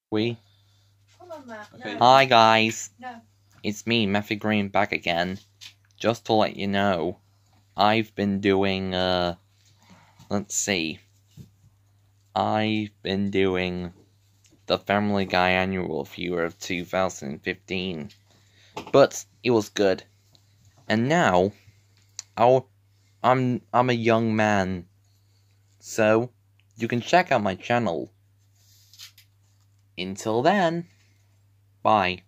We? Come on, Matt. Okay. No. Hi guys, No. it's me, Matthew Green, back again. Just to let you know, I've been doing, let's see. I've been doing the Family Guy annual review of 2015. But it was good. And now, I'm a young man. So, you can check out my channel. Until then, bye.